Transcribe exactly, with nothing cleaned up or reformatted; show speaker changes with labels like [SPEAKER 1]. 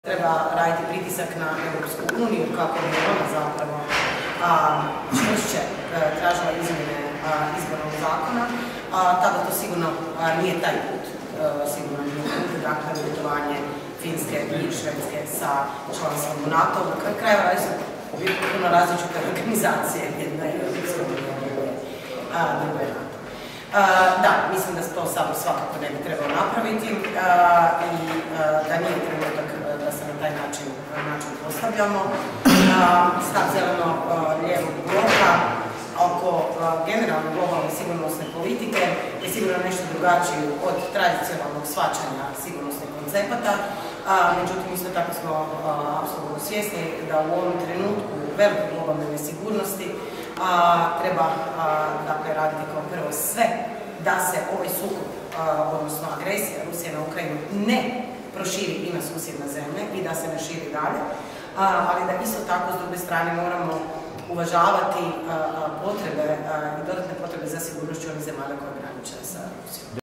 [SPEAKER 1] Treba raditi pritisak na Europsku uniju kako bi ona zapravo čvršće tražila izmjene izbornog zakona, tako to sigurno nije taj put, sigurno nije put, dakle, uvjetovanje Finske i Švedske sa članstvom u NATO. Na kraju krajeva radi se puno različite organizacije, jedna je Europska unija, druga je NATO. Da, mislim da to Sabor svakako ne bi trebao napraviti i da nije trenutak da se na taj način postavljamo. Stav zeleno-lijevog bloka oko generalne globalne sigurnosne politike je sigurno nešto drugačiji od tradicionalnog shvaćanja sigurnosnih koncepata. Međutim, isto tako smo apsolutno svjesni da u ovom trenutku velike globalne nesigurnosti treba raditi kao prvo sve da se ovaj sukob, odnosno agresija Rusije na Ukrajinu ne proširi i na susjedne zemlje i da se ne širi dalje, ali da isto tako s druge strane moramo uvažavati potrebe i dodatne potrebe za sigurnošću onih zemalja koje graniče sa Rusijom.